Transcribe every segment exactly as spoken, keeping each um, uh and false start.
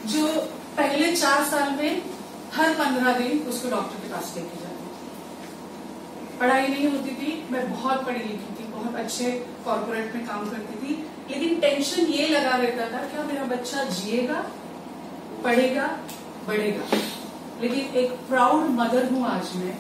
जो पहले चार साल में हर पंद्रह दिन उसको डॉक्टर के पास लेके जाती। पढ़ाई नहीं होती थी, मैं बहुत पढ़ी लिखी थी, बहुत अच्छे कॉर्पोरेट में काम करती थी, लेकिन टेंशन ये लगा रहता था क्या मेरा बच्चा जिएगा, पढ़ेगा, बढ़ेगा। लेकिन एक प्राउड मदर हूं आज मैं।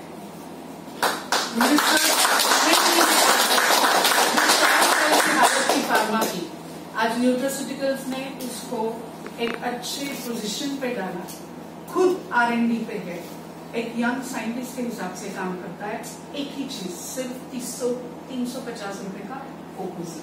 फार्मा की आज न्यूट्रास्यूटिकल्स ने उसको एक अच्छे पोजीशन पे डाला, खुद आर एंड डी पे है, एक यंग साइंटिस्ट के हिसाब से काम करता है। एक ही चीज, सिर्फ तीस सौ तीन सौ पचास रुपए का फोकस।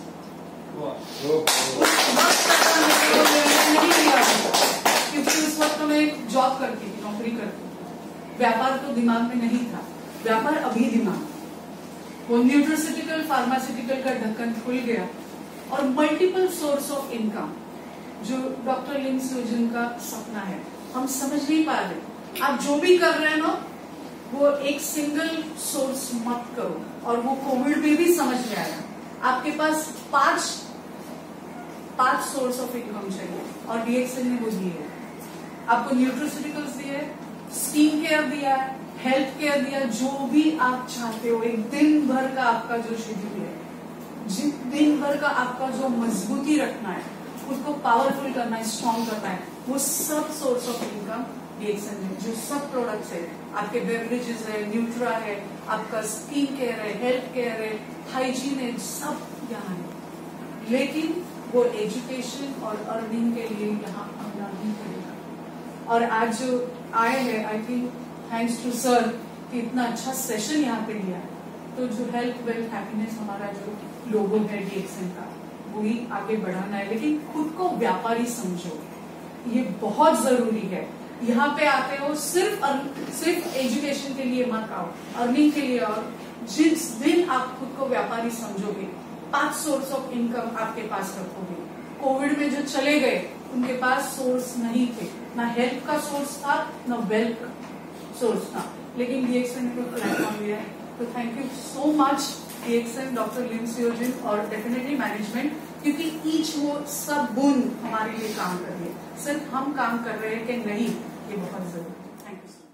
क्योंकि उस वक्त तो मैं जॉब करती थी, नौकरी करती थी, व्यापार तो दिमाग में नहीं था, व्यापार अभी दिमाग। वो न्यूट्रास्यूटिकल फार्मास्यूटिकल का ढक्कन खुल गया और मल्टीपल सोर्स ऑफ इनकम, जो डॉक्टर लिम स्योजन का सपना है, हम समझ नहीं पा रहे। आप जो भी कर रहे हैं ना, वो एक सिंगल सोर्स मत करो। और वो कोविड में भी समझ में आया, आपके पास पांच पांच सोर्स ऑफ इनकम चाहिए और डीएक्सएल ने वो दिए। आपको न्यूट्रास्यूटिकल्स दिए, स्किन केयर दिया, हेल्थ केयर दिया, जो भी आप चाहते हो। एक दिन भर का आपका जो शेड्यूल है, जिन दिन भर का आपका जो मजबूती रखना है, उसको पावरफुल करना है, स्ट्रॉन्ग करना है, वो सब सोर्स ऑफ इनकम डीएक्सएल में जो सब प्रोडक्ट्स है, आपके बेवरेजेस है, न्यूट्रा है, आपका स्किन केयर है, हेल्थ केयर है, हाइजीन है, सब यहाँ है। लेकिन वो एजुकेशन और अर्निंग के लिए यहाँ आना ही पड़ेगा। और आज जो आए हैं, I think thanks to sir कि इतना अच्छा सेशन यहाँ पे लिया है। तो जो हेल्थ वेल्थ हैप्पीनेस हमारा जो लोगो है डीएक्सएल का, वही आगे बढ़ाना है। लेकिन खुद को व्यापारी समझो, ये बहुत जरूरी है। यहाँ पे आते हो सिर्फ सिर्फ एजुकेशन के लिए मत आओ, अर्निंग के लिए। और जिस दिन आप खुद को व्यापारी समझोगे, पांच सोर्स ऑफ इनकम आपके पास रखोगे। कोविड में जो चले गए, उनके पास सोर्स नहीं थे, ना हेल्थ का सोर्स था, ना वेल्थ का सोर्स था, लेकिन डीएक्सएल ने प्लेटफॉर्म दिया है। तो thank you so much DXL, doctor Lim Siow Jin और डेफिनेटली मैनेजमेंट, क्योंकि ईच वो सब बूंद हमारे लिए काम कर रही है। सिर्फ हम काम कर रहे हैं कि नहीं, ये बहुत जरूरी है। Thank you.